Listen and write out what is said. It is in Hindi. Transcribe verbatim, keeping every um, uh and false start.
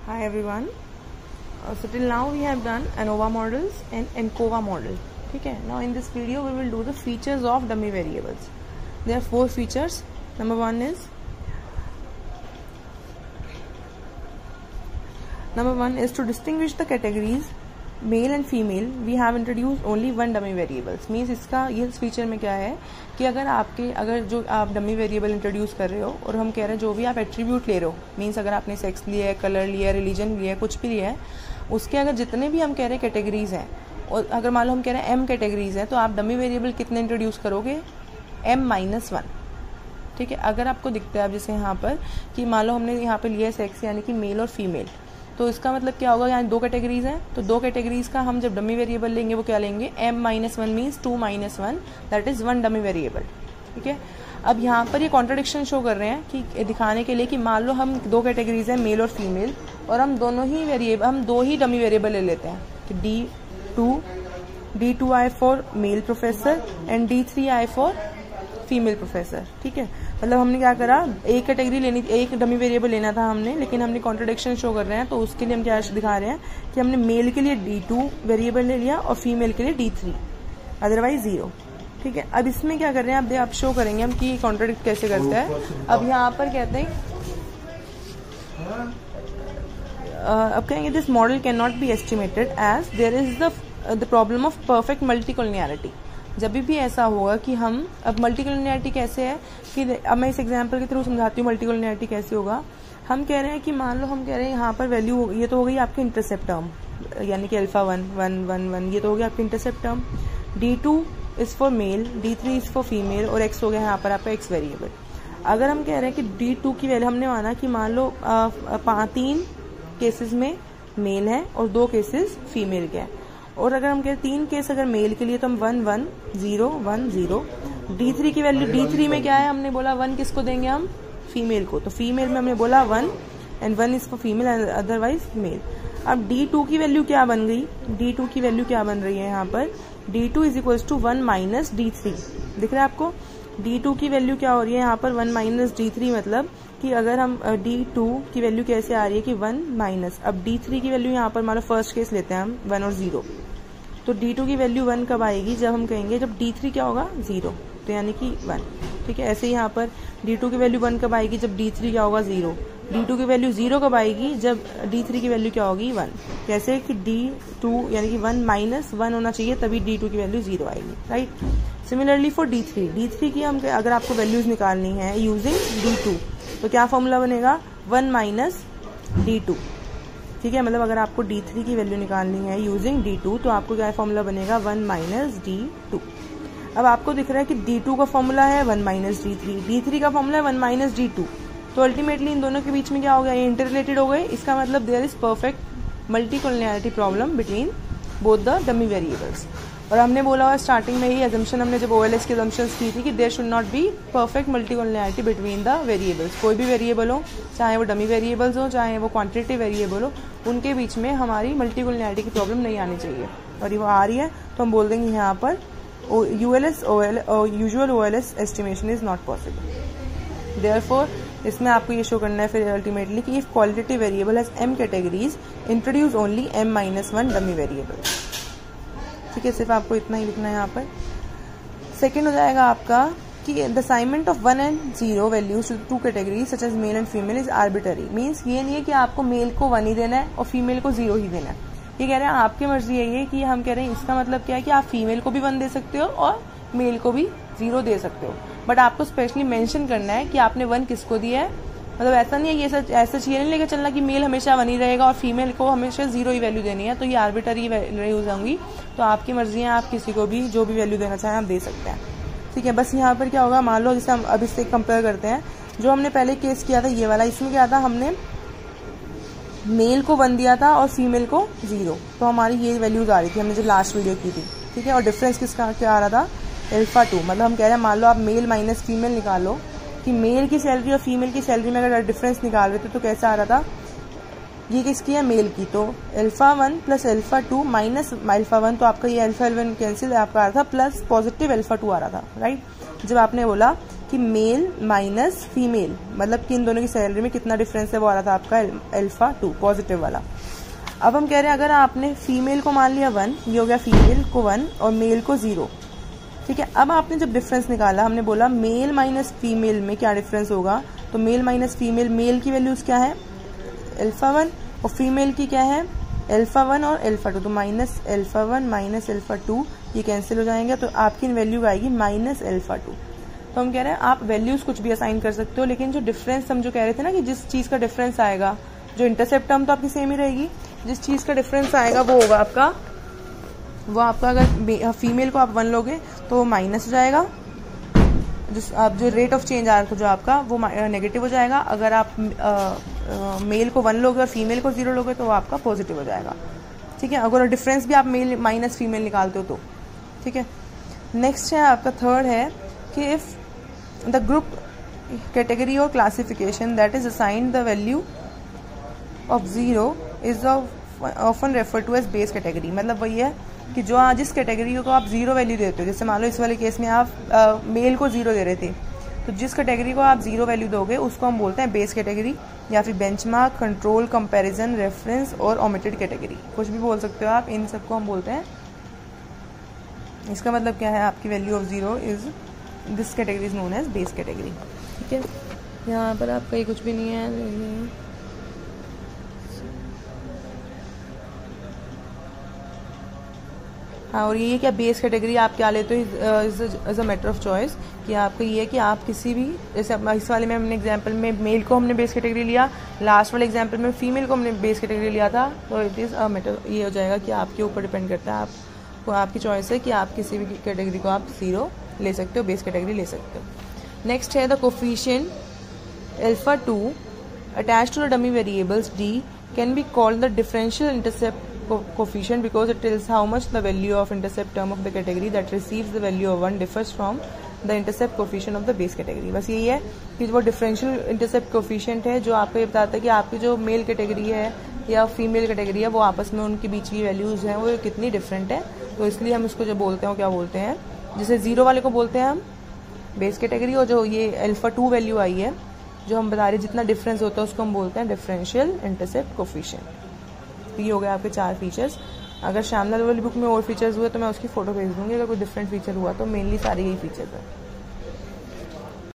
Hi everyone. Uh, so till now we have done ANOVA models and ANCOVA model. Okay. Now in this video we will do the features of dummy variables. There are four features. Number one is number one is to distinguish the categories male and female we have introduce only one dummy variables. Means इसका ये इस फीचर में क्या है कि अगर आपके अगर जो आप डमी वेरिएबल इंट्रोड्यूस कर रहे हो और हम कह रहे हैं जो भी आप एट्रीब्यूट ले रहे हो, मीन्स अगर आपने सेक्स लिया है, कलर लिया है, रिलीजन लिया है, कुछ भी लिया है, उसके अगर जितने भी हम कह रहे हैं कैटेगरीज हैं और अगर मान लो हम कह रहे हैं एम कैटेगरीज हैं तो आप डमी वेरिएबल कितने इंट्रोड्यूस करोगे? M minus one. ठीक है. अगर आपको दिखता है अब जैसे यहाँ पर कि मान लो हमने यहाँ पर लिया है सेक्स यानी कि मेल और फीमेल, तो इसका मतलब क्या होगा? यहाँ दो कैटेगरीज हैं तो दो कैटेगरीज का हम जब डमी वेरिएबल लेंगे वो क्या लेंगे? m minus one means two minus one, that is one dummy variable. ठीक है. अब यहाँ पर ये कॉन्ट्रडिक्शन शो कर रहे हैं कि दिखाने के लिए कि मान लो हम दो कैटेगरीज हैं मेल और फीमेल और हम दोनों ही वेरिएबल हम दो ही डमी वेरिएबल ले लेते हैं कि D two D two I for male professor and D three I for female professor. ठीक है. मतलब हमने क्या करा, एक कैटेगरी लेनी, एक डमी वेरिएबल लेना था हमने, लेकिन हमने कॉन्ट्रडिक्शन शो कर रहे हैं तो उसके लिए हम क्या दिखा रहे हैं कि हमने मेल के लिए डी टू वेरिएबल ले लिया और फीमेल के लिए डी थ्री, अदरवाइज जीरो. ठीक है. अब इसमें क्या कर रहे हैं, अब आप शो करेंगे हम कि कॉन्ट्रडिक्ट कैसे करता है. अब यहाँ पर कहते हैं अब कहेंगे this model can not be estimated as there is the the problem of perfect multicollinearity. जब भी ऐसा होगा कि हम अब मल्टीकोलिनियरिटी कैसे है कि अब मैं इस एग्जांपल के थ्रू समझाती हूँ मल्टीकोलिनियरिटी कैसे होगा. हम कह रहे हैं कि मान लो हम कह रहे हैं यहाँ पर वैल्यू हो, ये तो हो गई आपकी इंटरसेप्ट टर्म यानी कि alpha one one one one, ये तो हो गया आपकी intercept term. D two is for male, D three is for female और एक्स हो गया यहाँ पर आपका एक्स वेरिएबल. अगर हम कह रहे हैं कि डी टू की वैल्यू हमने माना कि मान लो तीन केसेस में मेल है और दो केसेस फीमेल के हैं, और अगर हम कहें तीन केस अगर मेल के लिए तो हम one one zero one zero. D three की वैल्यू, डी थ्री में क्या है, हमने बोला वन किसको देंगे हम? फीमेल को. तो फीमेल में हमने बोला one and one is for female otherwise male. अब डी टू की वैल्यू क्या बन गई? डी टू की वैल्यू क्या बन रही है यहाँ पर? D two is equal to one minus D three. दिख रहा है आपको? डी टू की वैल्यू क्या हो रही है यहाँ पर? One minus D three. मतलब कि अगर हम डी टू की वैल्यू कैसे आ रही है कि वन माइनस, अब डी थ्री की वैल्यू यहाँ पर मान लो फर्स्ट केस लेते हैं हम वन और जीरो, तो डी टू की वैल्यू वन कब आएगी? जब हम कहेंगे जब डी थ्री क्या होगा? जीरो, तो यानी कि वन. ठीक है. ऐसे ही यहाँ पर डी टू की वैल्यू वन कब आएगी? जब डी थ्री क्या होगा? जीरो. डी टू की वैल्यू जीरो कब आएगी? जब डी थ्री की वैल्यू क्या होगी? वन. कैसे कि डी टू यानी कि वन माइनस वन होना चाहिए तभी डी टू की वैल्यू जीरो आएगी. Right. Similarly for D three, D three की हम अगर आपको वैल्यूज निकालनी है यूजिंग डी टू तो क्या फॉर्मूला बनेगा? One minus D two. ठीक है. मतलब अगर आपको डी थ्री की वैल्यू निकालनी है यूजिंग डी टू तो आपको क्या फॉर्मूला बनेगा? One minus D two. अब आपको दिख रहा है कि डी टू का फॉर्मूला है one minus D three, D three का फॉर्मूला है वन माइनस डी टू. तो अल्टीमेटली इन दोनों के बीच में क्या हो गया? ये इंटर रिलेटेड हो गए. इसका मतलब there is perfect multicollinearity problem between both the dummy variables. और हमने बोला हुआ स्टार्टिंग में ही अजम्पशन हमने जब ओएलएस की अजम्पशंस की थी कि there should not be perfect multicollinearity between the variables. कोई भी वेरिएबल हो, चाहे वो डमी वेरिएबल्स हो चाहे वो क्वांटिटेटिव वेरिएबल हो, उनके बीच में हमारी मल्टीकोलिनियरिटी की प्रॉब्लम नहीं आनी चाहिए. और ये वो आ रही है तो हम बोल देंगे यहाँ पर ULS usual OLS estimation is not possible. Therefore इसमें आपको ये शो करना है फिर अल्टीमेटली कि if qualitative variable has M categories introduce only M minus one dummy variable. ठीक है. सिर्फ आपको इतना ही लिखना है यहाँ पर. सेकेंड हो जाएगा आपका कि the assignment of one and zero values to two categories such as male and female is arbitrary. Means ये नहीं है कि आपको मेल को वन ही देना है और फीमेल को जीरो ही देना है. ये कह रहे हैं आपकी मर्जी है ये कि हम कह रहे हैं इसका मतलब क्या है कि आप फीमेल को भी वन दे सकते हो और मेल को भी जीरो दे सकते हो, बट आपको स्पेशली मेंशन करना है कि आपने वन किसको दिया है. मतलब ऐसा नहीं है ये सच ऐसा चीज नहीं लेकर चलना कि मेल हमेशा वन ही रहेगा और फीमेल को हमेशा जीरो ही वैल्यू देनी है, तो ये आर्बिटरी यूज होंगी. तो आपकी मर्जी है, आप किसी को भी जो भी वैल्यू देना चाहें आप दे सकते हैं. ठीक है. बस यहाँ पर क्या होगा, मान लो जैसे हम अब इससे कंपेयर करते हैं जो हमने पहले केस किया था ये वाला, इसमें क्या था, हमने मेल को वन दिया था और फीमेल को जीरो, तो हमारी ये वैल्यूज आ रही थी हमने जो लास्ट वीडियो की थी. ठीक है. और डिफरेंस किसका क्या आ रहा था? Alpha two. मतलब हम कह रहे हैं मान लो आप मेल माइनस फीमेल निकालो कि मेल की सैलरी और फीमेल की सैलरी में अगर डिफरेंस निकाल रहे थे तो कैसा आ रहा था? ये किसकी है? मेल की. तो alpha one plus alpha two minus alpha one, तो आपका ये एल्फा वन कैंसिल आपका आ रहा था, प्लस पॉजिटिव एल्फा टू आ रहा था. राइट. जब आपने बोला कि मेल माइनस फीमेल, मतलब कि इन दोनों की सैलरी में कितना डिफरेंस है, वो आ रहा था आपका अल्फा टू पॉजिटिव वाला। अब हम कह रहे हैं अगर आपने फीमेल को मान लिया वन, ये हो गया फीमेल को वन और मेल को जीरो, ठीक है। अब आपने जब डिफरेंस निकाला, हमने बोला मेल माइनस फीमेल में क्या डिफरेंस होगा, तो मेल माइनस फीमेल, मेल की वैल्यूज क्या है अल्फा वन और फीमेल की क्या है अल्फा वन और अल्फा टू, तो minus alpha one minus alpha two ये कैंसिल हो जाएंगे, तो आपकी वैल्यू आएगी माइनस अल्फा टू। तो हम कह रहे हैं आप वैल्यूज कुछ भी असाइन कर सकते हो, लेकिन जो डिफरेंस हम जो कह रहे थे ना कि जिस चीज का डिफरेंस आएगा, जो इंटरसेप्ट टर्म तो आपकी सेम ही रहेगी, जिस चीज का डिफरेंस आएगा वो होगा आपका, वो आपका अगर फीमेल को आप वन लोगे तो वो माइनस हो जाएगा, जिस आप जो रेट ऑफ चेंज आ रहा था जो आपका वो नेगेटिव हो जाएगा। अगर आप आ, आ, मेल को वन लोगे और फीमेल को जीरो लोगे तो वो आपका पॉजिटिव हो जाएगा, ठीक है। अगर डिफरेंस भी आप मेल माइनस फीमेल निकालते हो तो, ठीक है। नेक्स्ट है आपका थर्ड है कि इफ द ग्रुप कैटेगरी और classification that is assigned the value of zero is often refer to as base category, मतलब वही है कि जो जिस कैटेगरी को आप जीरो वैल्यू देते हो, जैसे मान लो इस वाले केस में आप आ, मेल को जीरो दे रहे थे, तो जिस कैटेगरी को आप जीरो वैल्यू दोगे उसको हम बोलते हैं बेस कैटेगरी या फिर बेंचमार्क, कंट्रोल, कंपैरिजन, रेफरेंस और ओमिटेड कैटेगरी, कुछ भी बोल सकते हो आप, इन सबको हम बोलते हैं। इसका मतलब क्या है, आपकी value of zero is this category is known as base category, ठीक है। यहाँ पर आपका ये कुछ भी नहीं है। हाँ, और ये क्या बेस कैटेगरी आप क्या लेते हो is a matter of choice, कि आपको ये है कि आप किसी भी, जैसे इस वाले में हमने एग्जांपल में मेल को हमने बेस कैटेगरी लिया, लास्ट वाले एग्जांपल में फीमेल को हमने बेस कैटेगरी लिया था, तो इट इज़ अ मैटर, ये हो जाएगा कि आपके ऊपर डिपेंड करता है, आपको आपकी चॉइस है कि आप किसी भी कैटेगरी को आप जीरो ले सकते हो, बेस कैटेगरी ले सकते हो। नेक्स्ट है the coefficient alpha two attached to the dummy variables D can be called the differential intercept coefficient because it tells how much the value of intercept term of the category that receives the value of one differs from the intercept coefficient of the base category। बस यही है कि वो differential intercept coefficient है जो आपको ये बताता है कि आपकी जो मेल कैटेगरी है या फीमेल कैटेगरी है वो आपस में उनके बीच की वैल्यूज हैं वो कितनी डिफरेंट है, तो इसलिए हम इसको जो बोलते हैं क्या बोलते हैं, जैसे जीरो वाले को बोलते हैं हम बेस कैटेगरी, और जो ये अल्फा टू वैल्यू आई है जो हम बता रहे जितना डिफरेंस होता है उसको हम बोलते हैं डिफरेंशियल इंटरसेप्ट कोफिशिएंट। ये हो गया आपके चार फीचर्स। अगर श्यामलाल वाली बुक में और फीचर्स हुए तो मैं उसकी फोटो भेज दूंगी, अगर कोई डिफरेंट फीचर हुआ तो मेनली सारे यही फीचर्स हैं।